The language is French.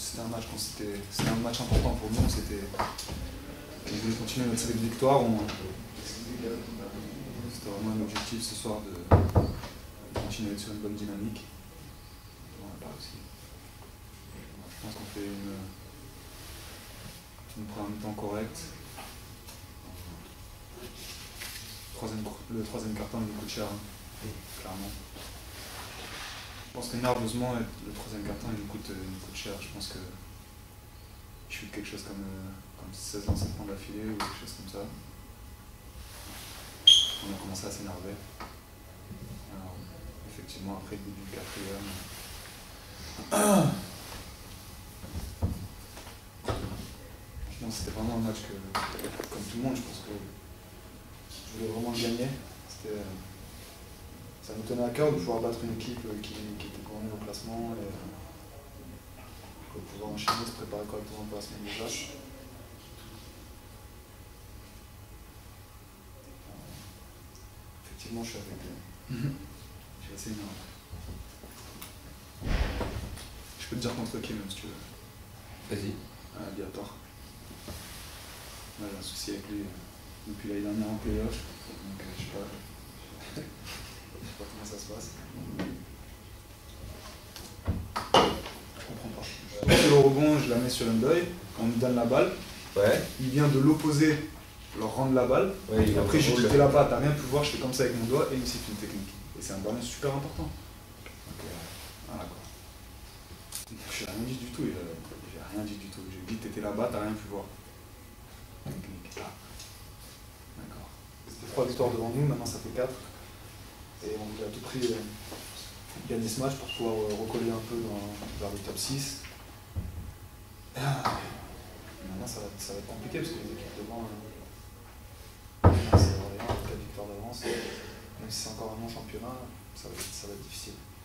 c'était un match c'était un match important pour nous. On voulait continuer notre série de victoires. C'était vraiment un objectif ce soir de continuer sur une bonne dynamique. On n'a pas réussi. Je pense qu'on fait une première mi-temps correcte. Le troisième carton nous coûte cher, hein, clairement. Je pense que nerveusement, le troisième carton il nous coûte cher. Je pense que je shoot quelque chose comme 16 lancers francs d'affilée ou quelque chose comme ça. On a commencé à s'énerver. Alors, effectivement, après le début du quatrième. Franchement, c'était vraiment un match que, comme tout le monde, je pense que je voulais vraiment le gagner. Ça nous tenait à cœur de pouvoir battre une équipe qui était couronnée au classement et de pouvoir enchaîner, se préparer correctement pour la semaine déjà. Effectivement, je suis avec je suis assez énervé. Je peux te dire contre qui même si tu veux. Vas-y. Viator. J'ai un souci avec lui depuis l'année dernière en playoff, donc je sais pas comment ça se passe. Je comprends pas. Je fais le rebond, je la mets sur Undoy, on me donne la balle. Ouais. Il vient de l'opposé leur rendre la balle. Ouais, et après, j'ai jeté là-bas, t'as rien pu voir, je fais comme ça avec mon doigt et il me siffle une technique. Et c'est un ballon super important. Donc voilà quoi. Je n'ai rien dit du tout, j'ai rien dit du tout. J'ai dit t'étais là-bas, t'as rien pu voir. Technique. Ah. D'accord. C'était 3 victoires devant nous, maintenant ça fait 4. Et on voulait à tout prix gagner ce match pour pouvoir recoller un peu vers le top 6. Maintenant ça va être compliqué parce que les équipes devant, c'est Orléans, 4 victoires d'avance. Même si c'est encore un long championnat, ça va être difficile.